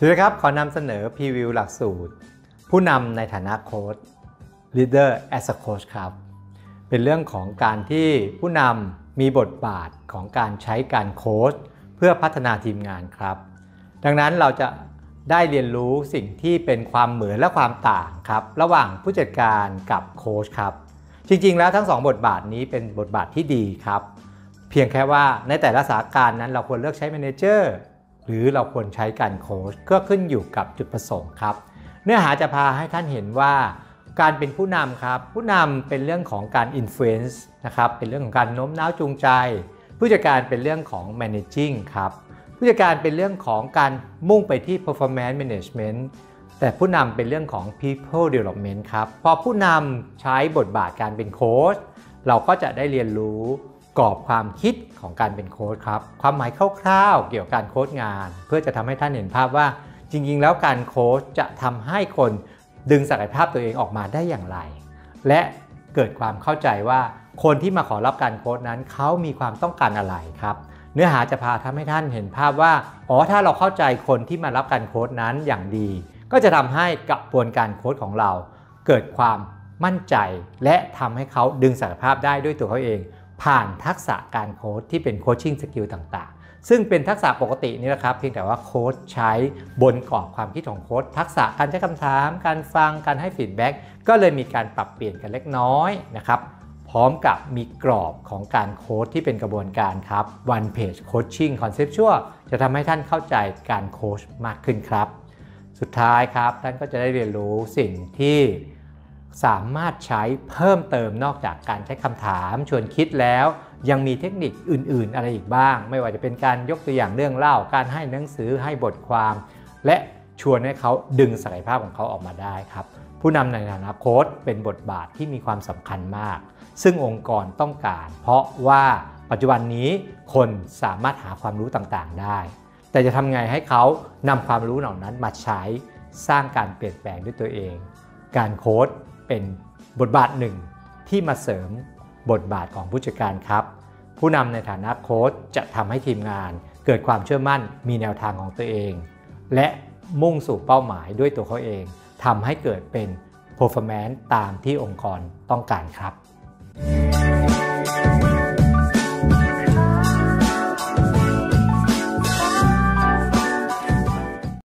สวัสดีครับขอนำเสนอพรีวิวหลักสูตรผู้นำในฐานะโค้ช Leader as a Coach ครับเป็นเรื่องของการที่ผู้นำมีบทบาทของการใช้การโค้ชเพื่อพัฒนาทีมงานครับดังนั้นเราจะได้เรียนรู้สิ่งที่เป็นความเหมือนและความต่างครับระหว่างผู้จัดการกับโค้ชครับจริงๆแล้วทั้ง2บทบาทนี้เป็นบทบาทที่ดีครับเพียงแค่ว่าในแต่ละสถานการณ์นั้นเราควรเลือกใช้แมเนเจอร์หรือเราควรใช้การโค้ชก็ขึ้นอยู่กับจุดประสงค์ครับเนื้อหาจะพาให้ท่านเห็นว่าการเป็นผู้นำครับผู้นำเป็นเรื่องของการ influence นะครับเป็นเรื่องของการโน้มน้าวจูงใจผู้จัดการเป็นเรื่องของ managing ครับผู้จัดการเป็นเรื่องของการมุ่งไปที่ performance management แต่ผู้นำเป็นเรื่องของ people development ครับพอผู้นำใช้บทบาทการเป็นโค้ชเราก็จะได้เรียนรู้กรอบความคิดของการเป็นโค้ชครับความหมายคร่าวๆเกี่ยวกับการโค้ชงานเพื่อจะทำให้ท่านเห็นภาพว่าจริงๆแล้วการโค้ชจะทำให้คนดึงศักยภาพตัวเองออกมาได้อย่างไรและเกิดความเข้าใจว่าคนที่มาขอรับการโค้ชนั้นเขามีความต้องการอะไรครับเนื้อหาจะพาทำให้ท่านเห็นภาพว่าถ้าเราเข้าใจคนที่มารับการโค้ชนั้นอย่างดีก็จะทำให้กระบวนการโค้ชของเราเกิดความมั่นใจและทำให้เขาดึงศักยภาพได้ด้วยตัวเขาเองผ่านทักษะการโค้ชที่เป็นโคชชิ่งสกิลต่างๆซึ่งเป็นทักษะปกตินี่แหละครับเพียงแต่ว่าโค้ชใช้บนกรอบความคิดของโค้ชทักษะการใช้คำถามการฟังการให้ฟีดแบ็กก็เลยมีการปรับเปลี่ยนกันเล็กน้อยนะครับพร้อมกับมีกรอบของการโค้ชที่เป็นกระบวนการครับ One Page Coaching Conceptual จะทำให้ท่านเข้าใจการโค้ชมากขึ้นครับสุดท้ายครับท่านก็จะได้เรียนรู้สิ่งที่สามารถใช้เพิ่มเติมนอกจากการใช้คำถามชวนคิดแล้วยังมีเทคนิคอื่นๆอะไรอีกบ้างไม่ว่าจะเป็นการยกตัวอย่างเรื่องเล่าการให้หนังสือให้บทความและชวนให้เขาดึงศักยภาพของเขาออกมาได้ครับผู้นำในฐานะโค้ชเป็นบทบาทที่มีความสำคัญมากซึ่งองค์กรต้องการเพราะว่าปัจจุบันนี้คนสามารถหาความรู้ต่างๆได้แต่จะทำไงให้เขานำความรู้เหล่านั้นมาใช้สร้างการเปลี่ยนแปลงด้วยตัวเองการโค้ชเป็นบทบาทหนึ่งที่มาเสริมบทบาทของผู้จัดการครับผู้นำในฐานะโค้ชจะทำให้ทีมงานเกิดความเชื่อมั่นมีแนวทางของตัวเองและมุ่งสู่เป้าหมายด้วยตัวเขาเองทำให้เกิดเป็น performance ตามที่องค์กรต้องการครับ